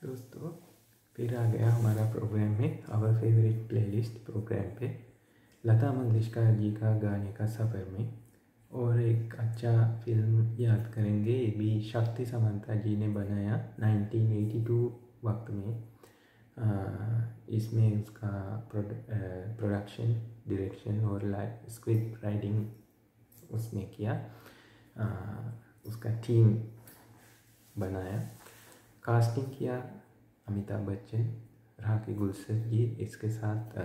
दोस्तों, फिर आ गया हमारा प्रोग्राम में आवर फेवरेट प्लेलिस्ट प्रोग्राम पे लता मंगेशकर जी का गाने का सफ़र में। और एक अच्छा फिल्म याद करेंगे, ये भी शक्ति समंता जी ने बनाया 1982 वक्त में। इसमें उसका प्रोडक्शन, डायरेक्शन और स्क्रिप्ट राइटिंग उसने किया। उसका टीम बनाया, कास्टिंग किया अमिताभ बच्चन, राखी गुलशन जी। इसके साथ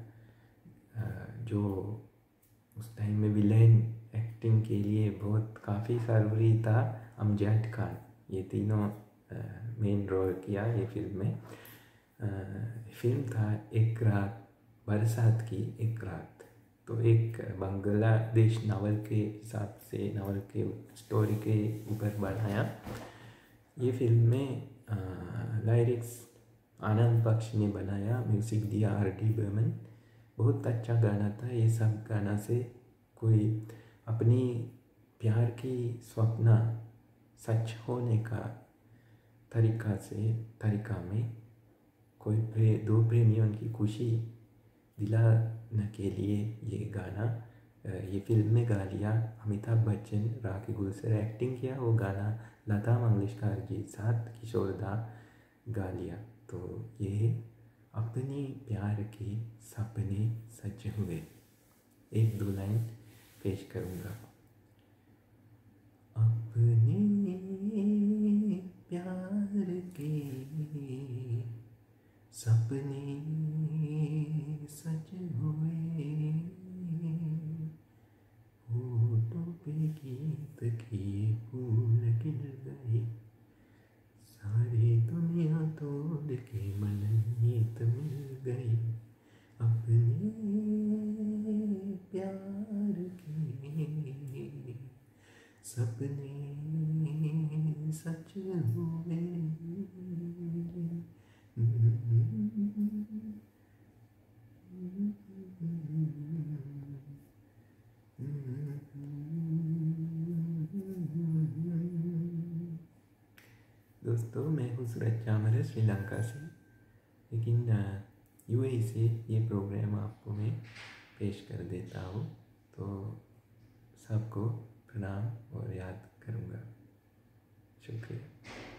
जो उस टाइम में विलेन एक्टिंग के लिए बहुत काफ़ी ज़रूरी था, अमजद खान। ये तीनों मेन रोल किया ये फिल्म में। फिल्म था एक रात, बरसात की एक रात। तो एक बांग्लादेश नावल के हिसाब से, नावल के स्टोरी के ऊपर बनाया ये फिल्म में। लाइरिक्स आनंद बख्श ने बनाया, म्यूज़िक दिया R.D. बर्मन। बहुत अच्छा गाना था ये। सब गाना से कोई अपनी प्यार की स्वप्न सच होने का तरीका में कोई दो प्रेमियों की खुशी दिलाने के लिए ये गाना ये फिल्म में गा लिया। अमिताभ बच्चन, राखी गुलशन एक्टिंग किया, वो गाना लता मंगेशकर जी साथ किशोर दा गा लिया। तो ये अपनी प्यार के सपने सच हुए। एक दो लाइन पेश करूँगा। अपने प्यार के सपने सच हुए, होठों पे गीत के फूल खिल गए, सारी दुनिया तोड़ के मनमीत मिल गई। अपने प्यार के सपने सच हुए। दोस्तों, मैं हूँ सूरज चामर श्रीलंका से, लेकिन UAE से ये प्रोग्राम आपको मैं पेश कर देता हूँ। तो सबको प्रणाम और याद करूँगा। शुक्रिया।